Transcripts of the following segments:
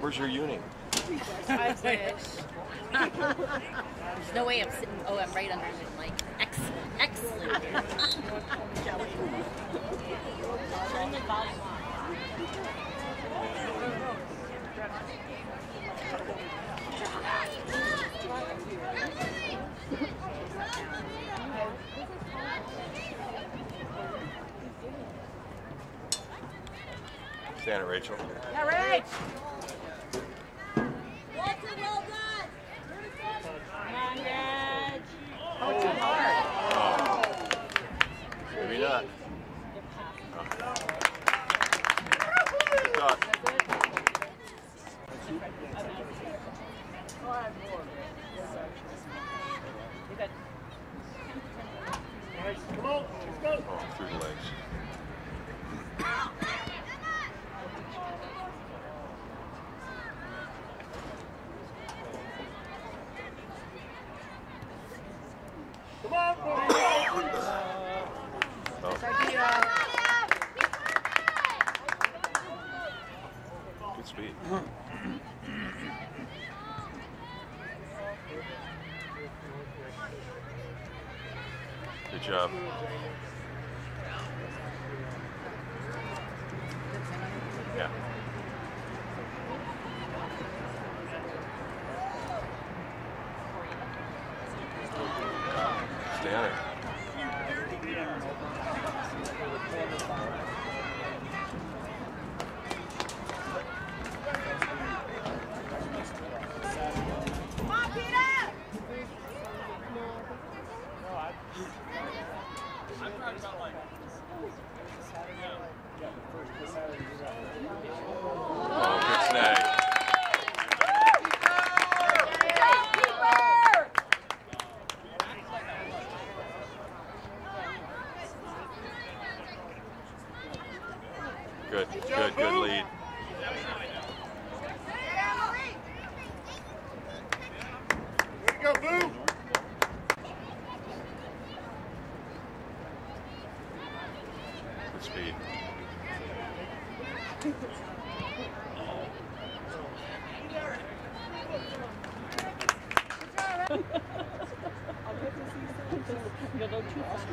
Where's your uni? I wish. There's no way I'm sitting. Oh, I'm right under him. Like, excellent, excellent. Turn the volume on. Stand it, Rachel. Yeah, Rach! Well done. Come on, Reg. Oh, too hard. Maybe not. Good shot. Come on, let's go. Oh, through the legs. Come on, boys. Good speed. Good job. Yeah. Stand it. Come on, Peter. I'm talking about like Oh, good snag. Good lead. There you go, Boo. Good speed. You'll go too fast.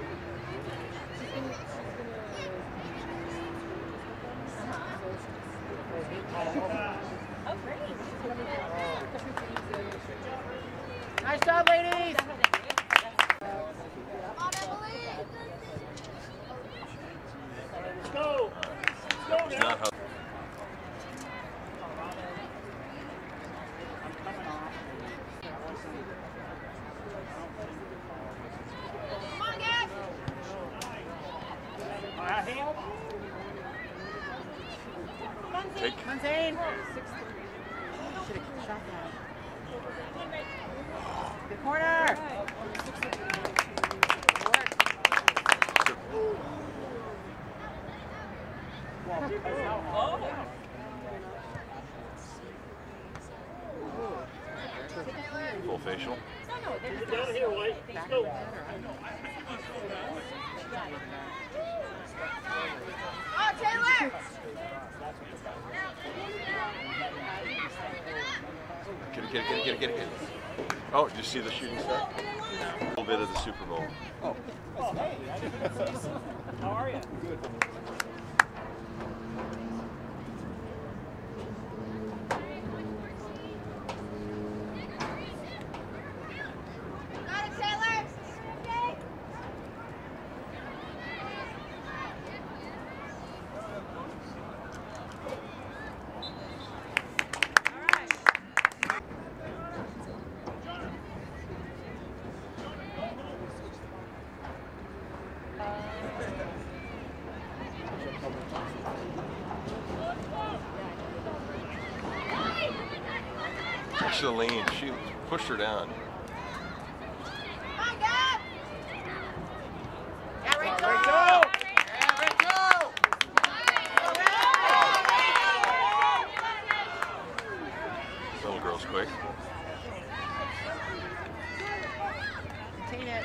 Oh, great. Nice job, ladies. Let's go. Let's go It's now. not how. Come on, guys. All right, help. Take. Munzane. Should have shot that. The corner. Full facial. Get down here, White. Let's go. Oh, Taylor. Get it. Oh, did you see the shooting star? A little bit of the Super Bowl. Oh, hey. How are you? Good. Got it, Taylor. Okay. Celine, she pushed her down. Come on, guys. Yeah, Rachel. Little girl's quick. Contain it.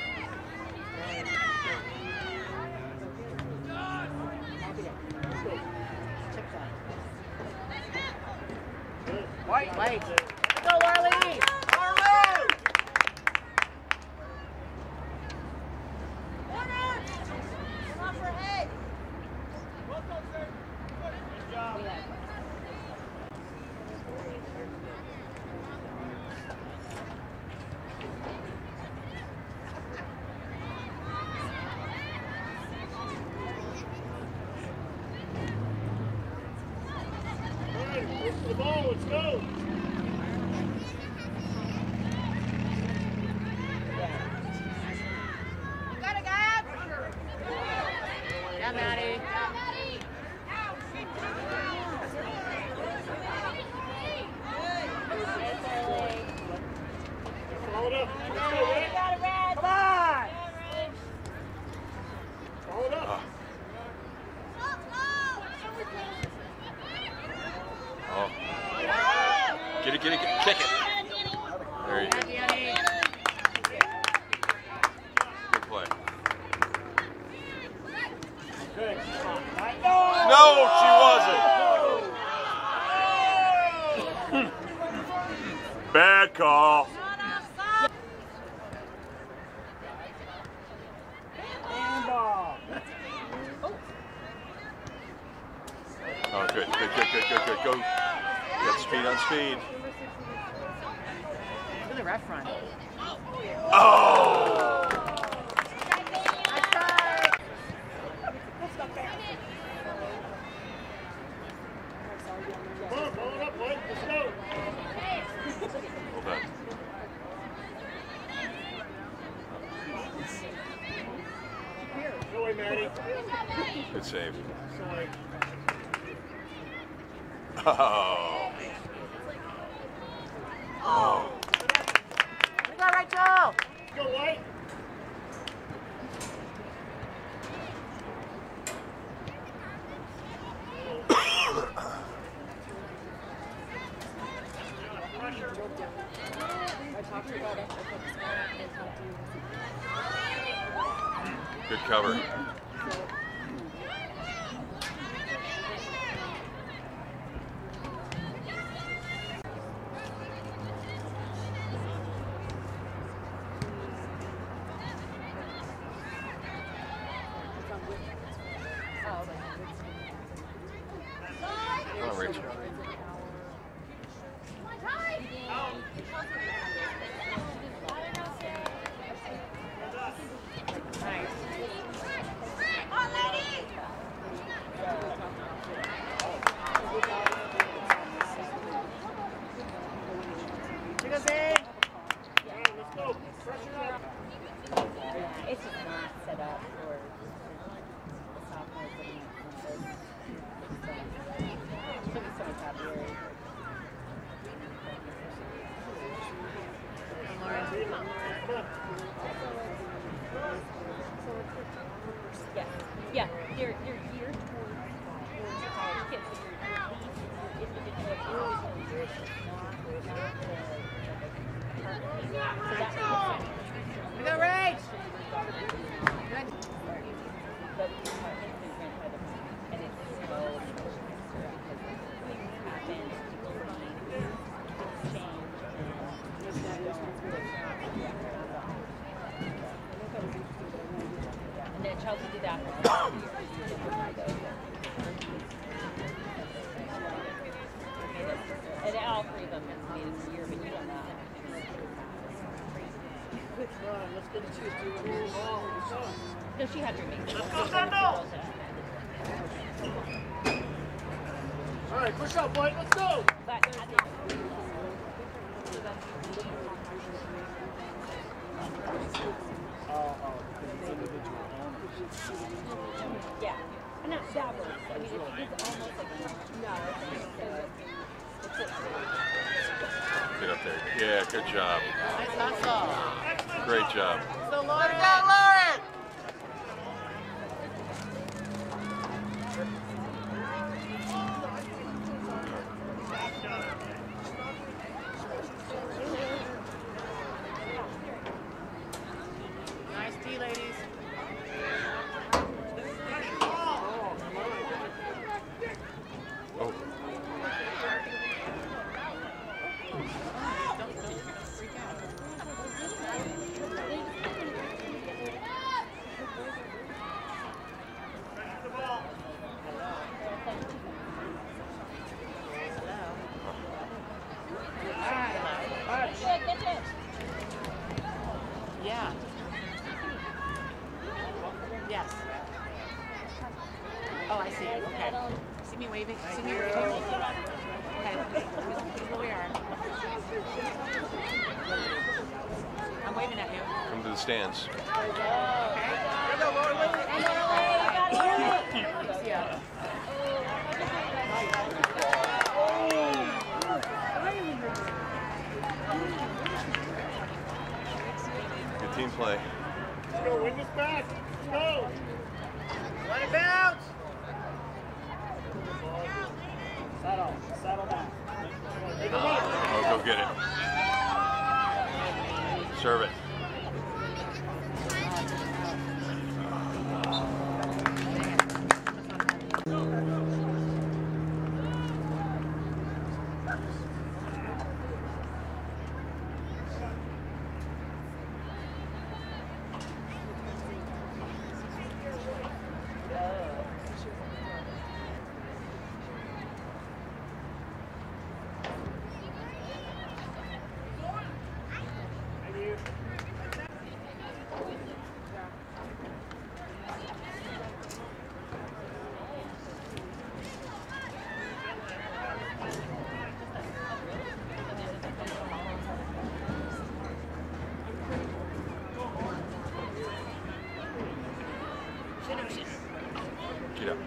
Chip that. White. White. Go, Arlie! Arlie! Come on for head. Well done, sir. Good job. All right, wait for the ball. Let's go. Got it, Gab. Yeah, Maddie. Follow it up. Let's go, Red. Come on! Follow it up. Oh. Get it, kick it. There you go. Good play. Good. No, she wasn't. Bad call. Handball. Oh, good. Go. Got speed on speed. Look at the ref run. Oh! Come on, follow it up, White. Let's go. Well done. Go away, Maddie. Good save. Sorry. Oh. Oh. We got Rachel. Go, White. Pressure. Good cover. Come on, Rachel. Nice. On, lady. She goes in. All right, let's go. Pressure up. Yeah, it's just not set up for the sophomores looking at numbers. Should be so much happier. Yeah, you're geared towards college kids. So your individual approach is not the so that makes sense. We go, Rach! Good. But the department's been ran by the and it's so because things happen, people's minds change, and then Chelsea did that for 2 years. And all three of them made it a year, but you don't know. All right, let's get the cheese to the ball. Let's go. No, she had roommates. Let's go, Sandal! All right, push up, White. Let's go. But I think yeah, and not that works. I mean, it's almost like Get up there. Yeah, good job. nice hustle. Great job. So Lauren. Nice tea, ladies. Oh. Okay. See me waving? See me waving? Okay. Here's where we are. I'm waving at you. Come to the stands. Yeah. Good team play. Let's go, win this back. Let's go. Let it bounce. Saddle back. Oh, go get it. Serve it. Get up.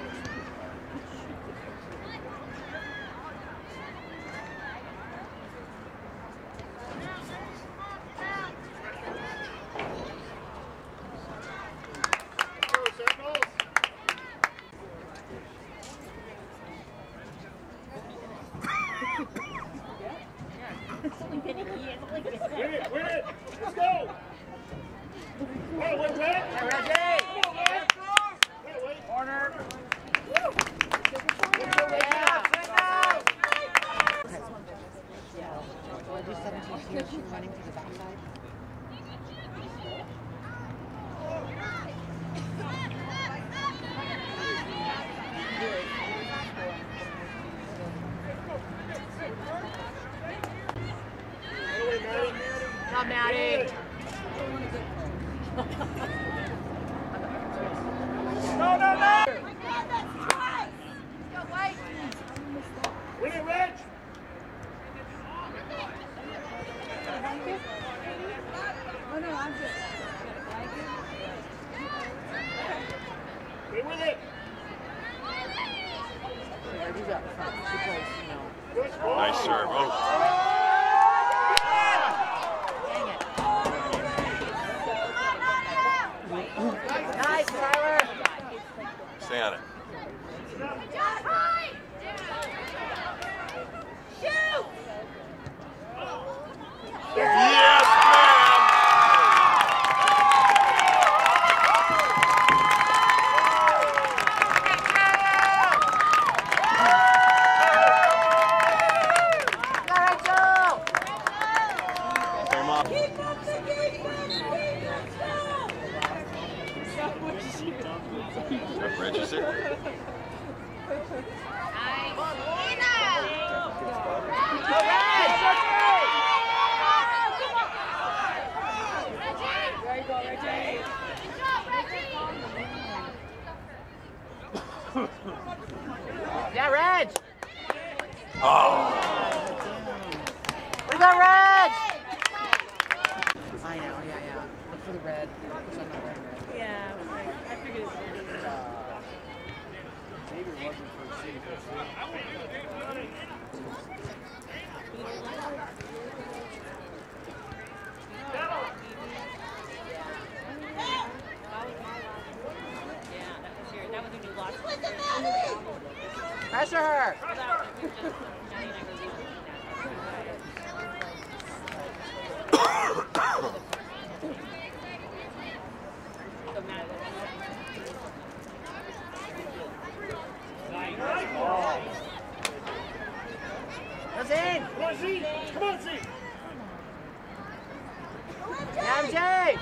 Win it. Let's go. Oh, wait, Reggie. Corner. She's running to the backside. Come, Maddie. No. Win it, Reg. Oh no, I'm good. Stay with it. Reggie's up front. She plays, Good ball. Nice serve. Oh. Nice, Tyler. Stay on it. Shoot! Yes, ma'am! Same off. Keep up the defense! That bridges it. Yeah, Reg. Oh. We got Reg. I know, yeah. Look for the red. Because I'm not wearing red. Yeah, I figured it was Maybe it wasn't for season. that was a new loss. Pressure her. That's in. Come on, Z. Come on, Z. MJ.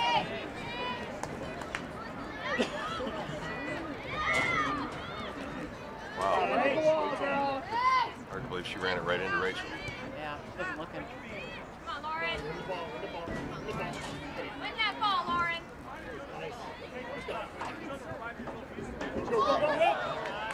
Wow. Hard to believe she ran it right into Rachel. Yeah, wasn't looking. Come on, Lauren. Win that ball, Lauren. Go.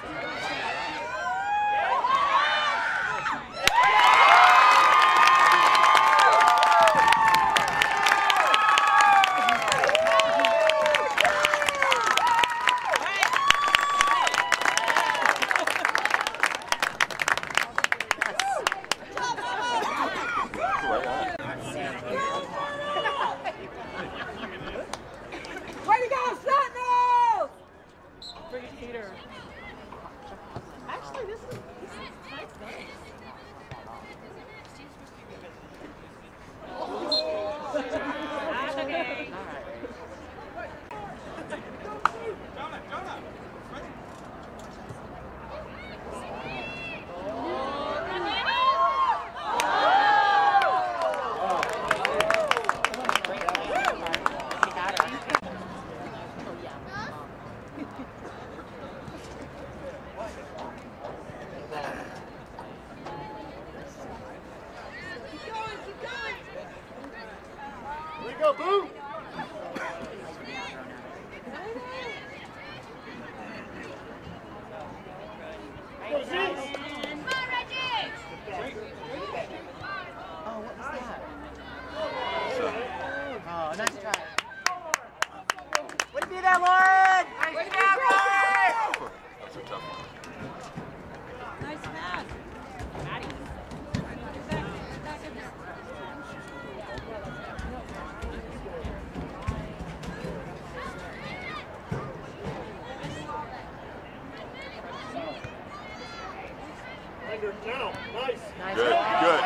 go, boom! Go, Zeke! Come on, Reggie! Oh, what was that? So, Oh, nice try. Way to be there, Lauren! Nice job, Lauren! that's a tough one. Nice pass. Maddie. Finger down. Nice. Nice Good, ball. good.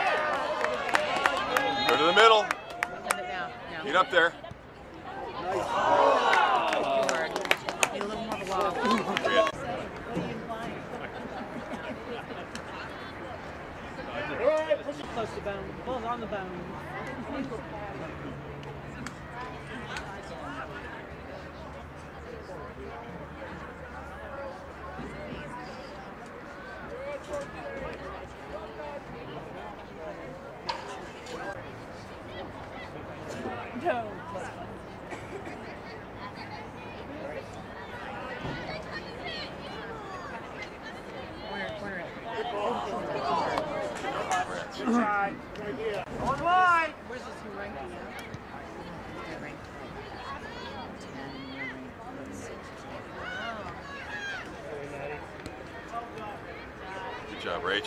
Go to the middle. Send it down. No. Get up there. Too hard. Need a little more of a lob. Yeah. All right, push it. Close to bone. Ball's on the bone. No. Corner it. Good try. Good idea. On wide. Where's this new ranking at? Yeah, rank 10, you're ranked 16. Good job, Rach.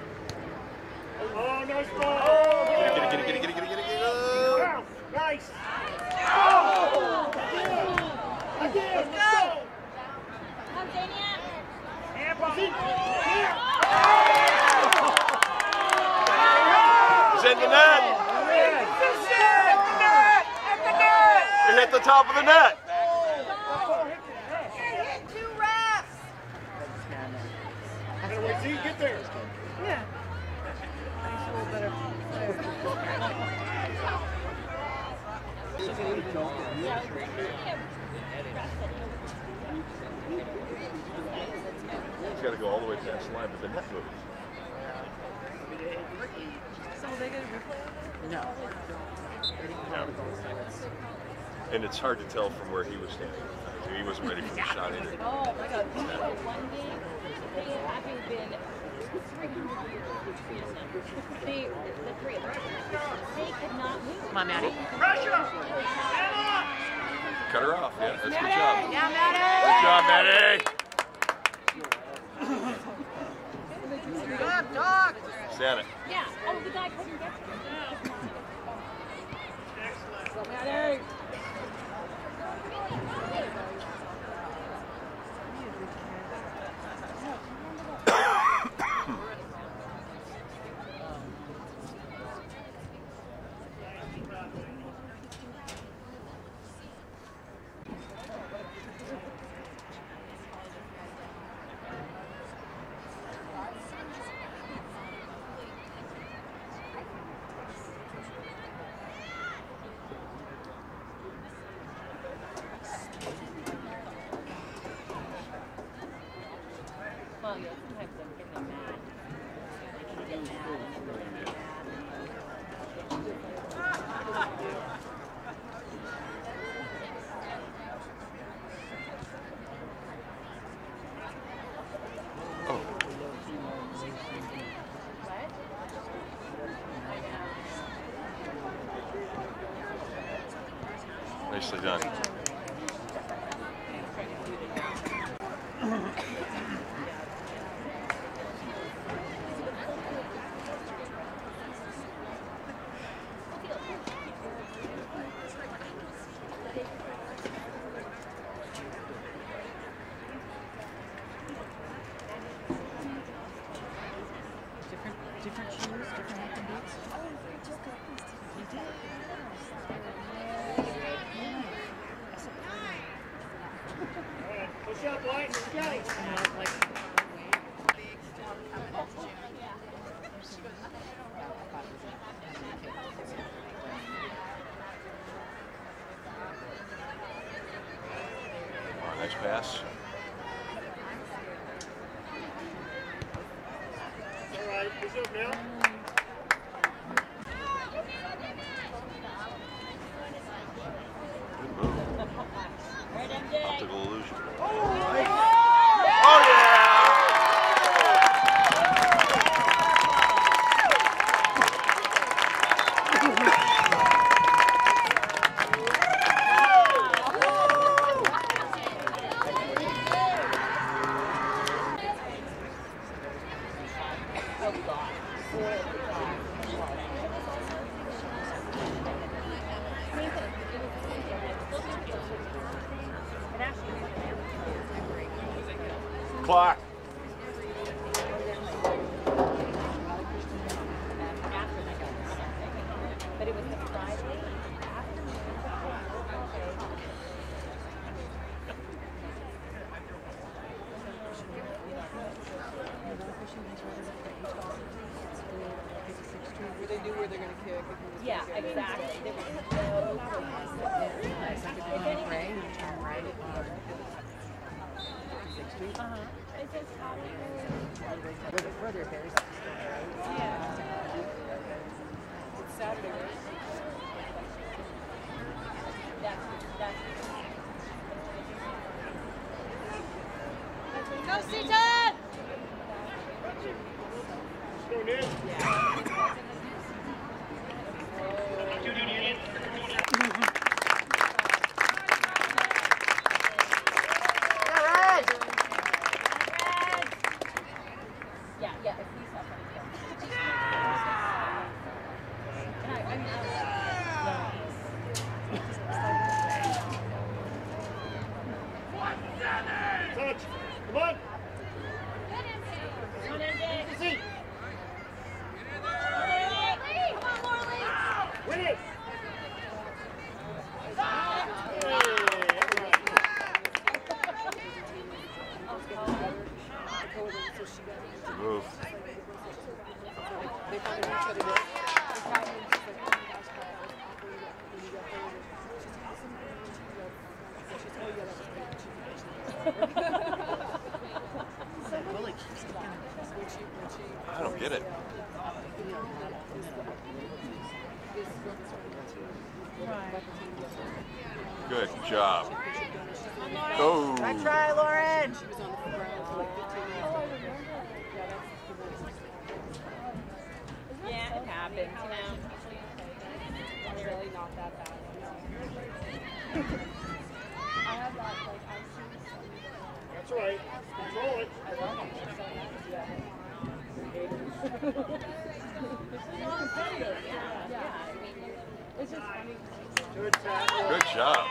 Oh, nice ball. Get it. Wow, nice. Oh! Again. Let's go. Come, Dania! Zeke. It's in the net. It hit the top of the net. Hit 2 reps! Anyway, Zeke, get there. Yeah. Nice, a little better. He's got to go all the way past the line, but the net moves. So they get a replay? No. And it's hard to tell from where he was standing. He wasn't ready for the shot either. Oh my god. We had one game. They having been 300 years between them. The three of them. They could not move. Come on, Maddie. Pressure. Cut her off. Yeah, that's a good job. Yeah, Maddie! Good job, Maddie. Good job, dog! Stand it. Yeah. Oh, the guy couldn't get to him. Maddie. Well, yeah, sometimes I'm getting mad. I can get mad and then really mad. Nicely done. Different shoes, different Hampton boots. Push up, White. Let's go. Like, Oh, nice pass. All right, push up now. Clock. But it was the Friday afternoon. Where they knew where they're going to kick. Yeah, exactly. There was no If anything, you turn right on 6th Street. It says A little bit further, Barry's up the street, right? yeah. It's Saturday, right? That's Go, Seaton! Go, Nick. yeah, if he's up on the field. And I mean, Touch. Come on. Come on, MJ. See. Come on, Morley. Win it. Move. They found each other there. I don't get it. Good job. Oh. Nice try, Lauren. yeah, it happens, you know. It's really not that bad. I have that, like, I've seen some. That's right. Control it. I love them. So nice. Yeah. Yeah. I mean, it's just funny. Good tackle. Good job.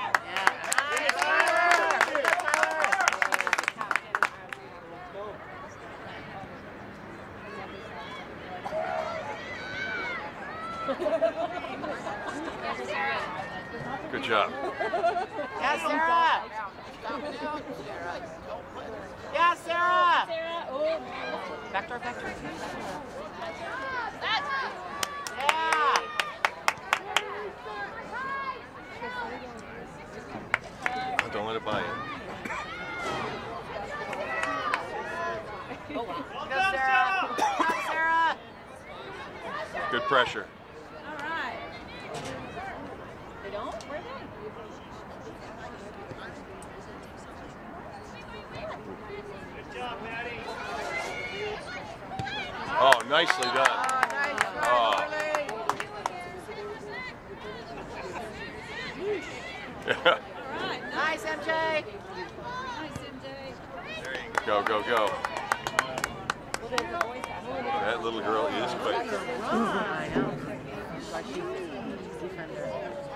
Good job. Yeah, Sarah. Yeah, Sarah. Sarah, oh. Back door, back door. That's Yeah. Oh, don't let it buy you. Go, Sarah. Go, Sarah. Good pressure. All right. They don't? Where are they? Good job, Maddie. Oh, nicely done. Oh. Nice, MJ. Go, go, go. That little girl is quick. I know. That's why she's a defender.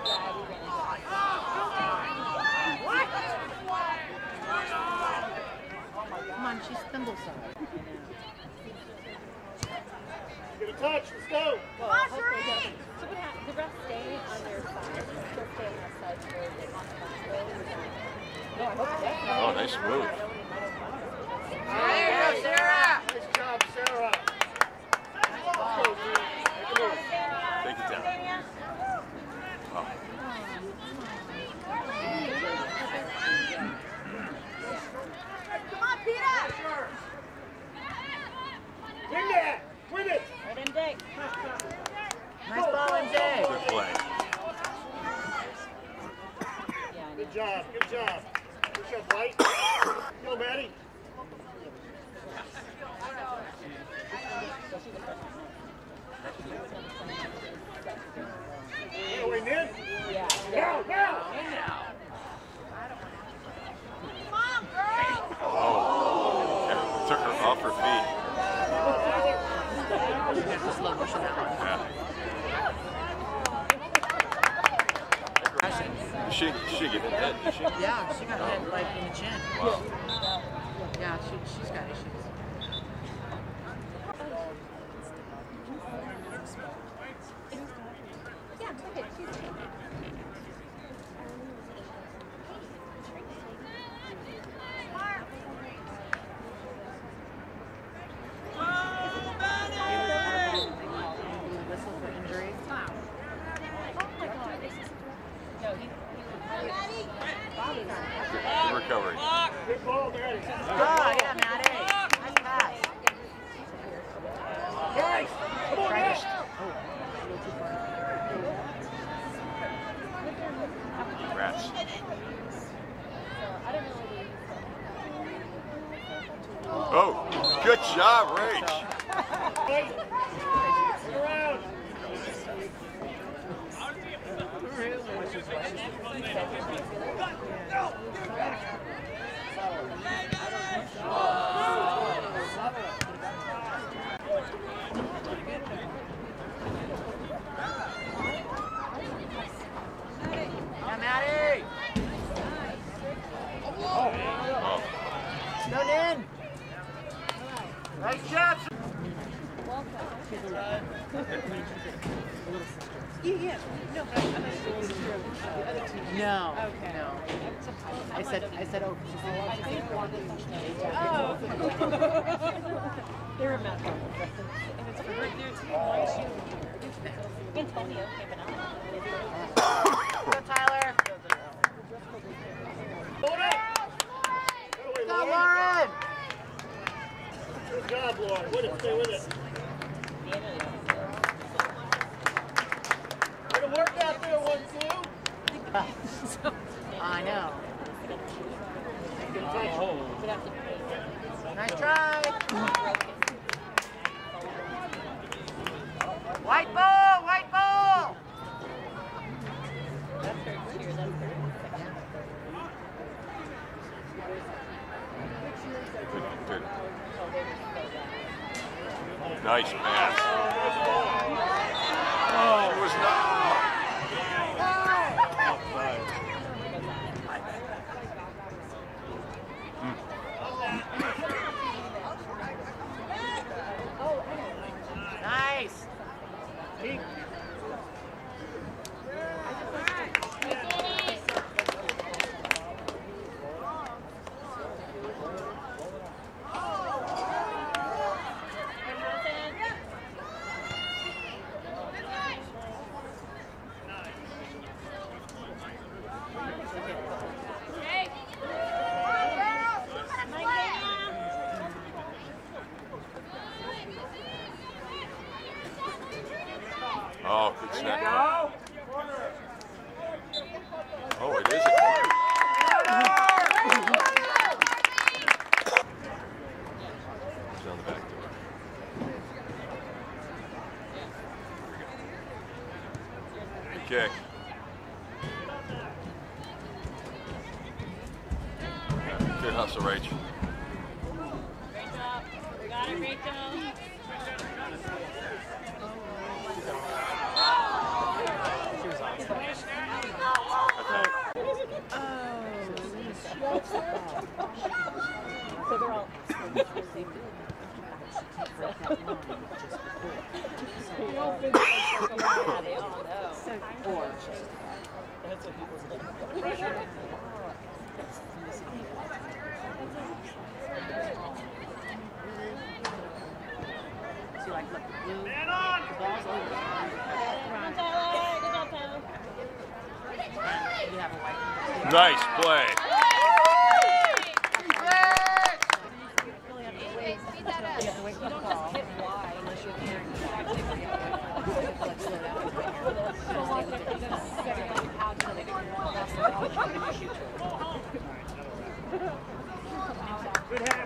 Come on, she's thimble-sized. Get a touch. Let's go. Well, hopefully they'll- so what happens? The refs stay on their side. They'll stay on that side where they want the back. No, I hope they Oh, nice move. There you go, Sarah. Nice job, Sarah. Take it down. Oh. Come on, Peter! Win that. Win it. Right in dig. Nice ball, MJ. Good play. Yeah, I know. Good job. Good job. Good job, White. Go, Maddie. Get away, Ned. Yeah. Now, now. Come on, girl! Oh. Yeah, took her off her feet. Slow motion. She get hit, did she? Yeah, she got hit like in the chin. Wow. Yeah, she's got issues. Yeah, it's okay. She's Whistle for injury. Good recovery. Good ball, there. Oh, yeah, Maddie. Nice pass. Yes. Come on, Nash. Rats. Oh, good job, Rach. Wait. Sit around. Yeah, Maddie. Oh. Go in. Nice job. No. Okay. No. I said, oh. Oh. They're a mess. And it's right there too. Why is she? Antonio came out. Go, Tyler. Hold it. Go, Lauren. Good job, Lauren. With it. Stay with it. Way to work out there, 1-2. I know. Oh. Nice try. White ball, white ball. That's her cheer. That's her. Good. Nice pass. Oh, it was not. Nice. Oh, good snap. Oh, it is a corner. It's on the back door. Good kick. Yeah, good hustle, Rach. Great job. Got it, Rachel. So they're all. Yeah, they all know. That's what people's looking See, like, look, blue. Man on! The ball's over. Good job, Tyler. Good job, Tyler. You have a white. Nice play. Speed that up. You have to wait for the call. Unless you're carrying the ball. Let's slow down. Good half.